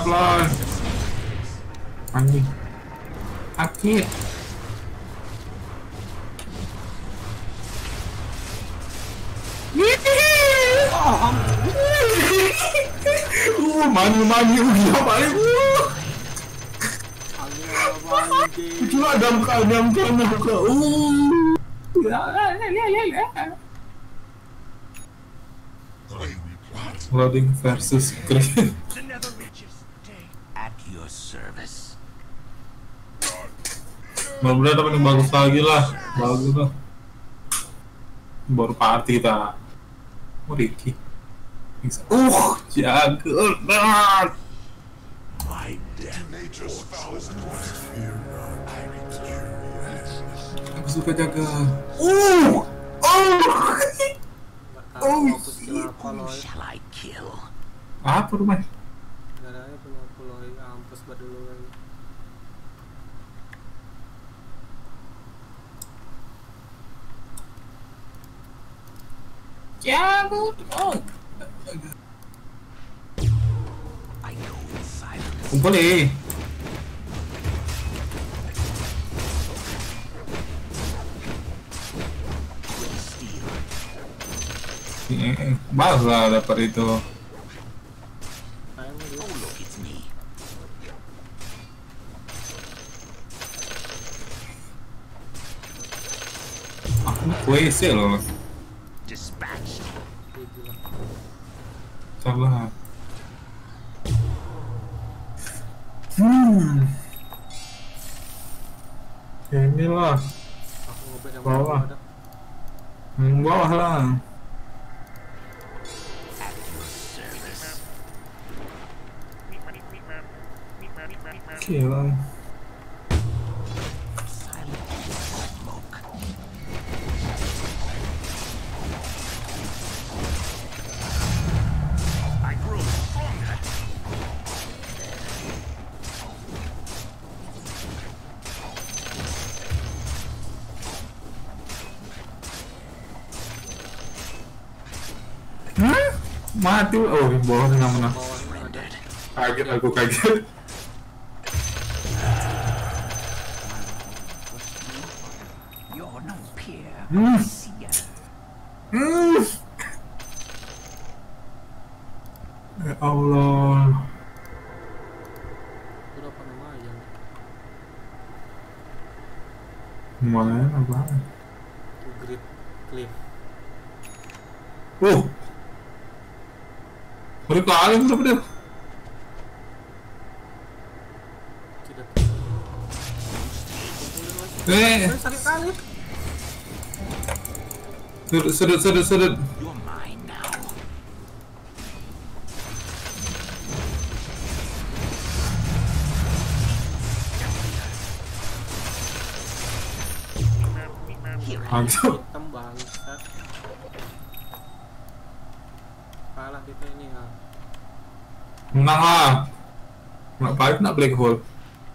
Sablon. Anjing. Sakit. Mani udah balik. Cuma dam kan buka. Loading versus Chris. At your service. Mudah-mudahan temen yang bagus lagi lah. Bagus lah. Baru party kita. Oh Ricky. Juggernaut. My death. Aku suka jaga. Who Shall I kill? Apa rumah? Darahnya punya pulau ampus badulu lagi. Cabut. I go in silence. Kumpul nih. Bagus lah dapat itu. Oh look, it's me. Aku WC loh. Dispatched. Salah. Ya inilah. Aku ngebet yang Bawah. ada. Bawah lah. At your service. Gila. Silent smoke. I grow stronger. Mati. Oh, di bawah mana? Surrendered. Kaget aku kaget. You're no peer. Hmm. Seer. Ya Allah. Itu dapat lumayan. Lumayan apa? Itu Great Cliff. Baru kali berapa dia? Tidak. Sakit kali. Sudut. You're mine now. Here I am. Mantap. Hitam bangsat. Kalah kita ini ya. Menang lah. Ngapain nak black hole?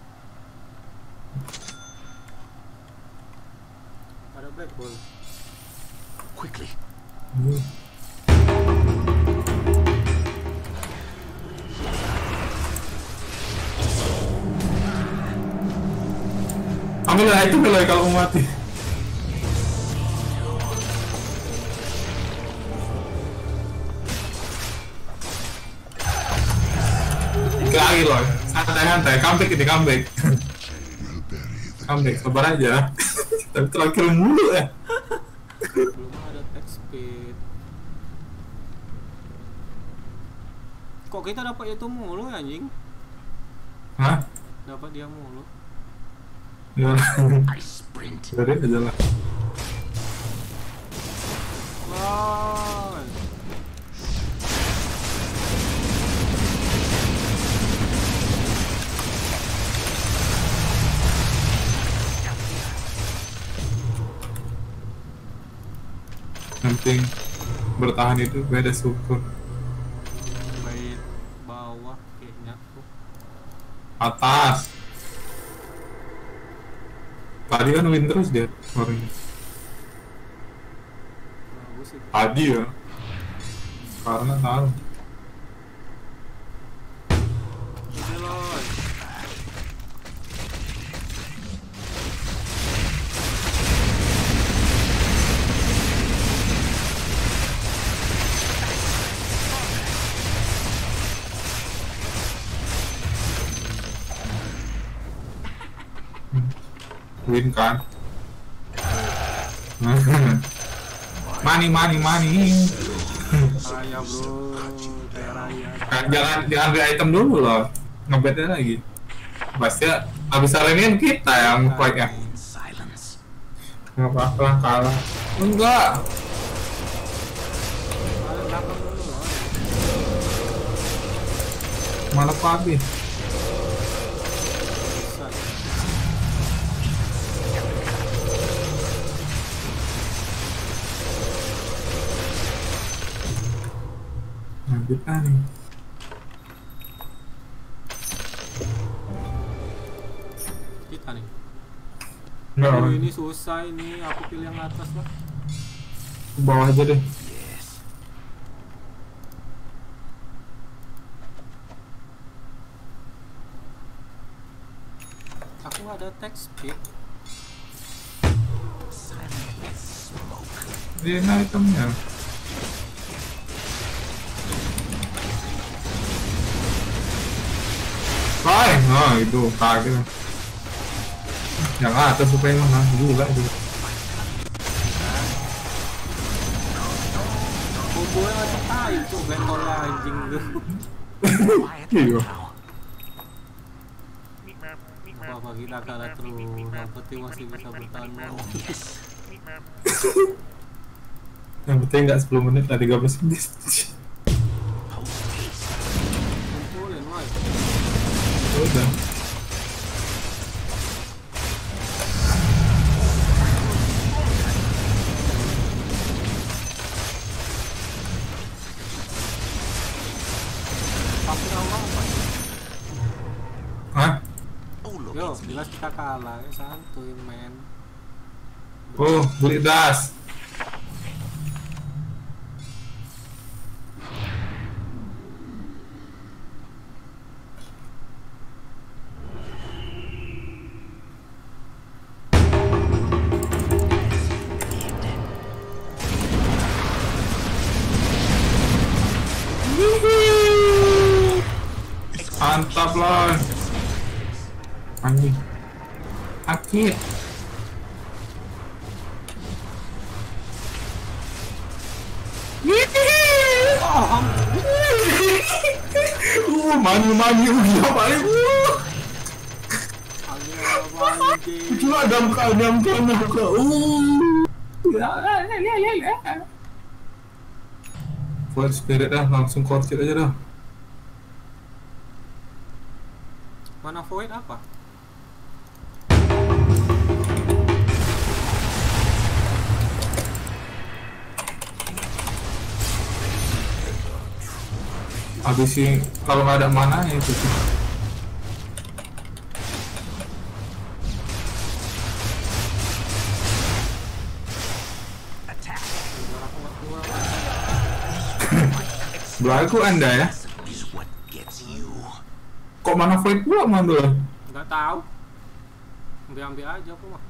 Ada black hole. Quickly. Ambil lah itu kalau mau mati. Lagi loh, santai, comeback ini comeback. Comeback, sabar aja. Tapi terakhir mulu ya. Belum ada attack speed. Kok kita dapat itu mulu ya, anjing? Hah? Dapat dia mulu. Ya, I sprint. dari aja lah. Wow. Penting bertahan itu beda syukur. Baik bawah kayaknya tuh. Atas. Tadi kan win terus dia orangnya. Bagus sih. Tadi ya. Karena tahu. win kan. Money. Raya bro, kayak raya. Kan jangan diambil item dulu loh, ngebetnya lagi. Pasti abis arenian kita yang fight ya. Silence. Nggak apa-apa kalah. Enggak. Balik belakang dulu loh. Malah papi. Bisa. Lanjut nih. Kita nih. Enggak, Oh, ini susah ini. Aku pilih yang atas lah. ke bawah aja deh. Yes. Aku nggak ada text speed. Silent smoke. Dia itemnya. Hai, nah itu kaget. Yang atas supaya menang juga itu. Kombonya macam tai tuh bentolnya anjing tuh. Quiet Iya. now. Wah, kita kalah terus. Yang penting masih bisa bertahan. Yang penting nggak 10 menit lah, 13 menit. Kumpulin, woi. Udah. Pasti orang apa? Hah? Oh, look, Yo, it's me. jelas kita kalah. Ya santuy, men. Oh, beli das. Mantap lah. Anjing. Akhir. Mani udah paling. Anjing. Cuma ada muka. Full spirit dah, langsung korcit aja dah. Mana void apa? Habis sih kalau nggak ada mana ya itu sih. Attack. Biar aku nggak keluar. Belagu anda ya. Is what gets you. Kok mana void pula mandul? Nggak tahu. Ambil aja aku mah.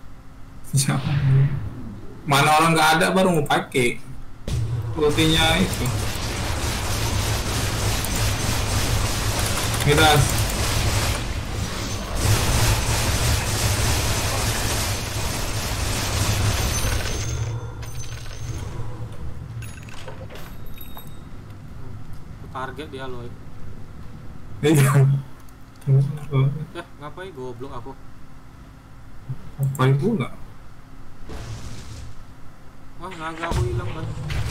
Mana orang nggak ada baru mau pakai. Ultinya itu. Kita Target dia loh. iya. Ngapain goblok aku? Apa pula? Wah, naga aku hilang kan.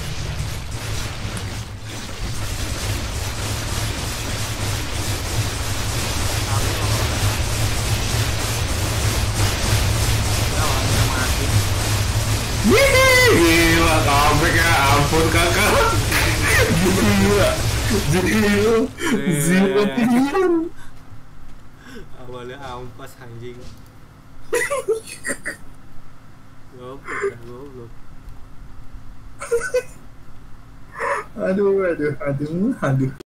Gila, comeback ya, ampun kakak. Gila, gila. Awalnya ampas anjing. Goblok. Aduh.